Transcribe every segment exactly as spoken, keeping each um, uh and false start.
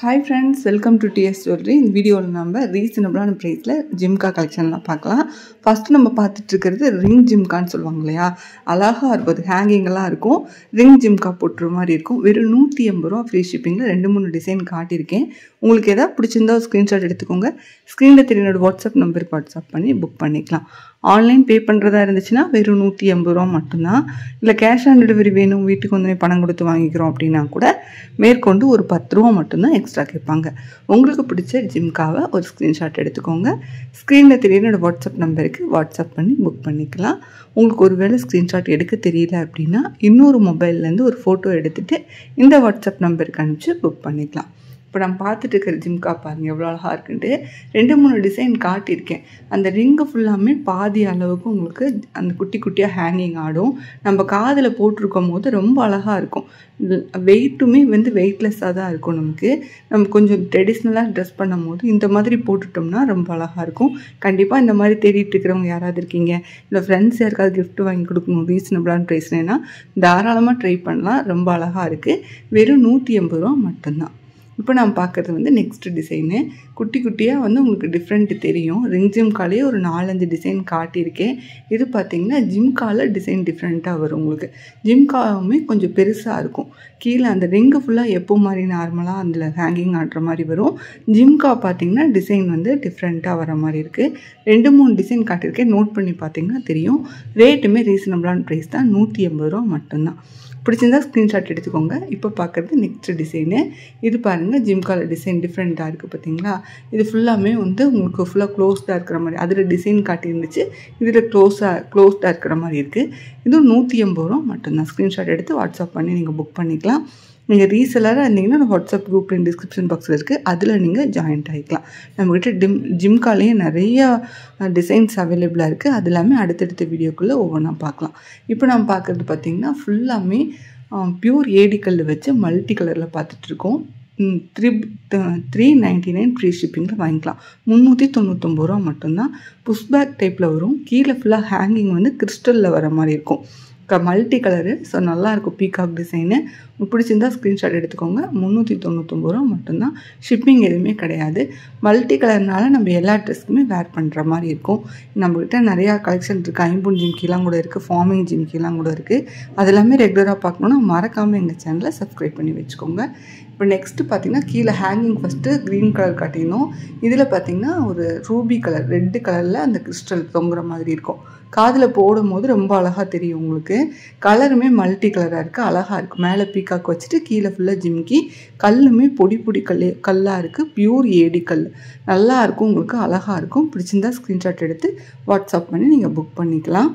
Hi friends, welcome to T S Jewelry. In video நம்ம ரீசனபிளான பிரைஸ்ல ஜிம்கா கலெக்ஷன்லாம் பார்க்கலாம். ஃபர்ஸ்ட் நம்ம பார்த்துட்டு இருக்கிறது ரிங் ஜிம்கான்னு சொல்லுவாங்க இல்லையா, அழகா இருக்கும். அது ஹேங்கிங்லாம் இருக்கும், ரிங் ஜிம்கா போட்டுற மாதிரி இருக்கும். வெறும் நூற்றி எண்பது ரூபா ஃப்ரீ ஷிப்பிங்கில் ரெண்டு மூணு டிசைன் காட்டியிருக்கேன். உங்களுக்கு எதாவது பிடிச்சிருந்தா ஒரு ஸ்க்ரீன்ஷாட் எடுத்துக்கோங்க. ஸ்க்ரீனில் தெரியனோட வாட்ஸ்அப் நம்பருக்கு வாட்ஸ்அப் பண்ணி புக் பண்ணிக்கலாம். ஆன்லைன் பே பண்ணுறதா இருந்துச்சுன்னா வெறும் நூற்றி எண்பது ரூபா மட்டும்தான். இல்லை கேஷ் ஆன் டெலிவரி வேணும், வீட்டுக்கு வந்து பணம் கொடுத்து வாங்கிக்கிறோம் அப்படின்னா கூட மேற்கொண்டு ஒரு பத்து ரூபா மட்டும்தான் எக்ஸ்ட்ரா கேட்பாங்க. உங்களுக்கு பிடிச்ச ஜிம்காவை ஒரு ஸ்க்ரீன்ஷாட் எடுத்துக்கோங்க. ஸ்க்ரீனில் தெரியனோட வாட்ஸ்அப் நம்பருக்கு வாட்ஸ்அப் பண்ணி புக் பண்ணிக்கலாம். உங்களுக்கு ஒரு வேளை ஸ்க்ரீன்ஷாட் எடுக்க தெரியல அப்படின்னா இன்னொரு மொபைல்லேருந்து ஒரு ஃபோட்டோ எடுத்துகிட்டு இந்த வாட்ஸ்அப் நம்பருக்கு அனுப்பிச்சு புக் பண்ணிக்கலாம். இப்போ நான் பார்த்துட்டு இருக்கிற ஜிம்கா பாருங்கள் எவ்வளோ அழகாக இருக்குன்ட்டு. ரெண்டு மூணு டிசைன் காட்டியிருக்கேன். அந்த ரிங்கு ஃபுல்லாமே பாதி அளவுக்கு உங்களுக்கு அந்த குட்டி குட்டியாக ஹேங்கிங் ஆடும். நம்ம காதில் போட்டிருக்கும் போது ரொம்ப அழகாக இருக்கும். வெயிட்டுமே வந்து வெயிட்லெஸ்ஸாக தான் இருக்கும். நமக்கு நம்ம கொஞ்சம் ட்ரெடிஷ்னலாக ட்ரெஸ் பண்ணும் போது இந்த மாதிரி போட்டுட்டோம்னா ரொம்ப அழகாக இருக்கும். கண்டிப்பாக இந்த மாதிரி தேடிட்டு இருக்கிறவங்க யாராவது இருக்கீங்க, இல்லை ஃப்ரெண்ட்ஸ் யாருக்காவது கிஃப்ட் வாங்கி கொடுக்கணும் ரீசனபிளான ப்ரைஸ்னா தாராளமாக ட்ரை பண்ணலாம். ரொம்ப அழகாக இருக்குது. வெறும் நூற்றி எண்பது ரூபா மட்டும்தான். இப்போ நான் பார்க்குறது வந்து நெக்ஸ்ட் டிசைனு. குட்டி குட்டியாக வந்து உங்களுக்கு டிஃப்ரெண்ட்டு தெரியும். ரிங் ஜிம்காலே ஒரு நாலஞ்சு டிசைன் காட்டியிருக்கேன். இது பார்த்திங்கன்னா ஜிம்கால டிசைன் டிஃப்ரெண்ட்டாக வரும். உங்களுக்கு ஜிம்காவுமே கொஞ்சம் பெருசாக இருக்கும். கீழே அந்த ரிங்கு ஃபுல்லாக எப்போ மாதிரி நார்மலாக அதில் ஹேங்கிங் ஆடுற மாதிரி வரும். ஜிம்கா பார்த்திங்கன்னா டிசைன் வந்து டிஃப்ரெண்ட்டாக வர மாதிரி இருக்குது. ரெண்டு மூணு டிசைன் காட்டியிருக்கேன், நோட் பண்ணி பார்த்திங்கன்னா தெரியும். ரேட்டுமே ரீசனபிளான ப்ரைஸ் தான், நூற்றி எண்பது ரூபா மட்டும்தான். பிடிச்சிருந்தா ஸ்க்ரீன்ஷாட் எடுத்துக்கோங்க. இப்போ பார்க்குறது நெக்ஸ்ட் டிசைனு. இது பாருங்கள், ஜிம்கால டிசைன் டிஃப்ரெண்ட்டாக இருக்குது பார்த்தீங்களா. இது ஃபுல்லாமே வந்து உங்களுக்கு ஃபுல்லாக க்ளோஸ்டாக இருக்கிற மாதிரி, அதில் டிசைன் காட்டியிருந்துச்சு, இதில் க்ளோஸாக க்ளோஸ்டாக இருக்கிற மாதிரி இருக்குது. இதுவும் நூற்றி எண்பது ரூபா மட்டும்தான். ஸ்க்ரீன்ஷாட் எடுத்து வாட்ஸ்அப் பண்ணி நீங்கள் புக் பண்ணிக்கலாம். நீங்கள் ரீசெலராக இருந்தீங்கன்னா வாட்ஸ்அப் குரூப் லிங்க் டிஸ்கிரிப்ஷன் பாக்ஸில் இருக்குது, அதில் நீங்கள் ஜாயின்ட் ஆகிக்கலாம். நம்மக்கிட்ட டிம் ஜிம்காலேயே நிறையா டிசைன்ஸ் அவைலபிளாக இருக்குது. அது எல்லாமே அடுத்தடுத்த வீடியோக்குள்ளே ஒவ்வொன்றா பார்க்கலாம். இப்போ நம்ம பார்க்குறது பார்த்திங்கன்னா ஃபுல்லாமே பியூர் ஏடிக்கல் வச்சு மல்டி கலரில் பார்த்துட்ருக்கோம். Three three ninety nine free ஷிப்பிங்கில் வாங்கிக்கலாம். முந்நூற்றி தொண்ணூற்றொம்பது ரூபா மட்டும்தான். புஷ் பேக் டைப்பில் வரும். கீழே ஃபுல்லாக ஹேங்கிங் வந்து கிறிஸ்டலில் வர மாதிரி இருக்கும். மல்டி கலரு, ஸோ நல்லாயிருக்கும். பீகாக் டிசைனு பிடிச்சிருந்தா ஸ்க்ரீன்ஷாட் எடுத்துக்கோங்க. முந்நூற்றி தொண்ணூற்றொம்பது ரூபா மட்டும்தான். ஷிப்பிங் எதுவுமே கிடையாது. மல்டி கலர்னால நம்ம எல்லா ட்ரெஸ்க்குமே வேர் பண்ணுற மாதிரி இருக்கும். நம்மக்கிட்ட நிறையா கலெக்ஷன் இருக்குது. ஐம்பொன் ஜிம்கிலாம் கூட இருக்குது, ஃபார்மிங் ஜிம்கிலாம் கூட இருக்குது. அது எல்லாமே ரெகுலராக பார்க்கணுன்னா மறக்காமல் எங்கள் சேனலை சப்ஸ்கிரைப் பண்ணி வச்சுக்கோங்க. இப்போ நெக்ஸ்ட்டு பார்த்திங்கன்னா கீழே ஹேங்கிங் ஃபஸ்ட்டு க்ரீன் கலர் காட்டினோம். இதில் பார்த்திங்கன்னா ஒரு ரூபி கலர், ரெட்டு கலரில் அந்த கிறிஸ்டல் தொங்குற மாதிரி இருக்கும். காதில் போடும் போது ரொம்ப அழகாக தெரியும் உங்களுக்கு. கலருமே மல்டி கலராக இருக்குது, அழகாக இருக்குது. மேலே பீக்காக் வச்சுட்டு கீழே ஃபுல்லாக ஜிம்கி. கல்லுமே பொடி பொடி கல் கல்லாக இருக்குது. பியூர் ஏடி கல் நல்லாயிருக்கும். உங்களுக்கு அழகாக இருக்கும். பிடிச்சிருந்தா ஸ்க்ரீன்ஷாட் எடுத்து வாட்ஸ்அப் பண்ணி நீங்கள் புக் பண்ணிக்கலாம்.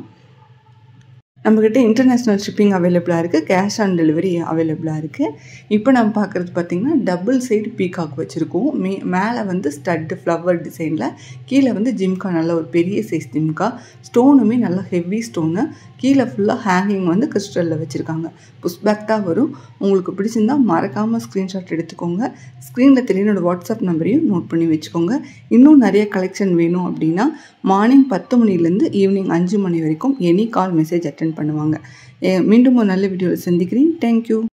நம்மக்கிட்ட இன்டர்நேஷ்னல் ஷிப்பிங் அவைலபிளாக இருக்குது, கேஷ் ஆன் டெலிவரி அவைலபிளாக இருக்குது. இப்போ நம்ம பார்க்குறது பார்த்திங்கன்னா டபுள் சைடு பீகாக் வச்சுருக்கோம். மே மேலே வந்து ஸ்டட்டு ஃப்ளவர் டிசைனில், கீழே வந்து ஜிம்கா நல்ல ஒரு பெரிய சைஸ் ஜிம்கா. ஸ்டோனுமே நல்லா ஹெவி ஸ்டோனு. கீழே ஃபுல்லாக ஹேங்கிங் வந்து கிறிஸ்டலில் வச்சுருக்காங்க. புஷ் பேக் தான் வரும். உங்களுக்கு பிடிச்சிருந்தால் மறக்காமல் ஸ்க்ரீன்ஷாட் எடுத்துக்கோங்க. ஸ்க்ரீனில் தெரியனோட வாட்ஸ்அப் நம்பரையும் நோட் பண்ணி வச்சுக்கோங்க. இன்னும் நிறைய கலெக்ஷன் வேணும் அப்படின்னா மார்னிங் பத்து மணிலேருந்து ஈவினிங் அஞ்சு மணி வரைக்கும் எனி கால் மெசேஜ் அட்டென்ட் பண்ணுவாங்க. மீண்டும் ஒரு நல்ல வீடியோவில் சந்திக்கிறேன். தேங்க்யூ.